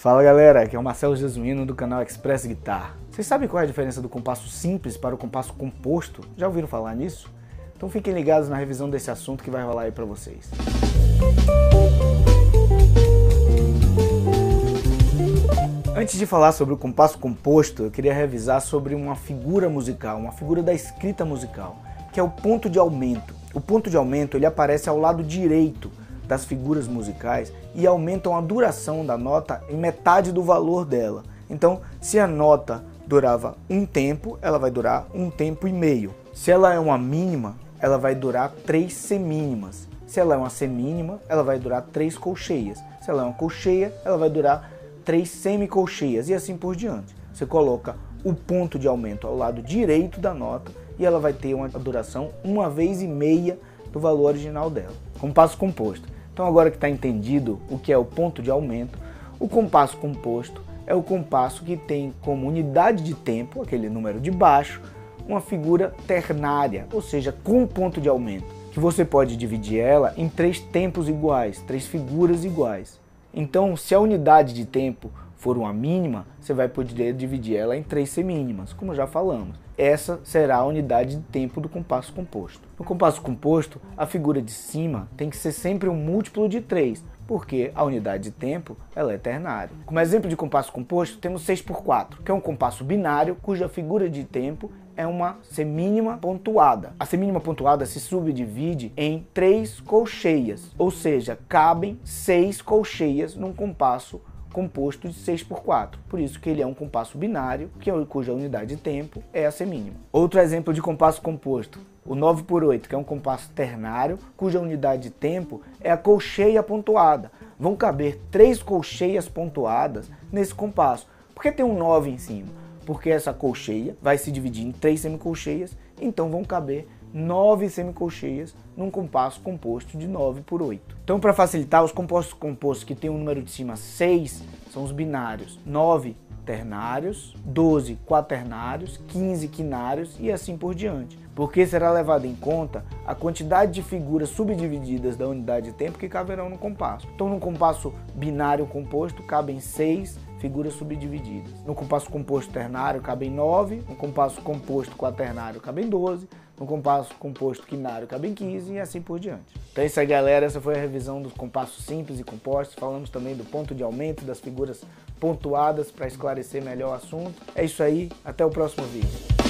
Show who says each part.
Speaker 1: Fala galera, aqui é o Marcelo Jesuíno do canal Express Guitar. Vocês sabem qual é a diferença do compasso simples para o compasso composto? Já ouviram falar nisso? Então fiquem ligados na revisão desse assunto que vai rolar aí para vocês. Antes de falar sobre o compasso composto, eu queria revisar sobre uma figura musical, uma figura da escrita musical, que é o ponto de aumento. O ponto de aumento ele aparece ao lado direito das figuras musicais e aumentam a duração da nota em metade do valor dela. Então, se a nota durava um tempo, ela vai durar um tempo e meio. Se ela é uma mínima, ela vai durar 3 semínimas. Se ela é uma semínima, ela vai durar 3 colcheias. Se ela é uma colcheia, ela vai durar 3 semicolcheias e assim por diante. Você coloca o ponto de aumento ao lado direito da nota e ela vai ter uma duração 1,5 vezes do valor original dela. Compasso composto. Então agora que está entendido o que é o ponto de aumento, o compasso composto é o compasso que tem como unidade de tempo, aquele número de baixo, uma figura ternária, ou seja, com ponto de aumento, que você pode dividir ela em 3 tempos iguais, 3 figuras iguais. Então, se a unidade de tempo for uma mínima, você vai poder dividir ela em 3 semínimas, como já falamos. Essa será a unidade de tempo do compasso composto. No compasso composto, a figura de cima tem que ser sempre um múltiplo de 3, porque a unidade de tempo ela é ternária. Como exemplo de compasso composto, temos 6x4, que é um compasso binário cuja figura de tempo é uma semínima pontuada. A semínima pontuada se subdivide em 3 colcheias, ou seja, cabem 6 colcheias num compasso composto de 6x4. Por isso que ele é um compasso binário, cuja unidade de tempo é a semínima. Outro exemplo de compasso composto, o 9x8, que é um compasso ternário, cuja unidade de tempo é a colcheia pontuada. Vão caber 3 colcheias pontuadas nesse compasso. Por que tem um 9 em cima? Porque essa colcheia vai se dividir em 3 semicolcheias, então vão caber 9 semicolcheias num compasso composto de 9x8. Então, para facilitar, os compostos compostos que têm um número de cima 6 são os binários: 9 ternários, 12 quaternários, 15 quinários e assim por diante. Porque será levada em conta a quantidade de figuras subdivididas da unidade de tempo que caberão no compasso. Então, num compasso binário composto, cabem 6 figuras subdivididas. No compasso composto ternário cabem 9, no compasso composto quaternário cabem 12, no compasso composto quinário cabem 15 e assim por diante. Então é isso aí, galera, essa foi a revisão dos compassos simples e compostos. Falamos também do ponto de aumento, das figuras pontuadas para esclarecer melhor o assunto. É isso aí, até o próximo vídeo.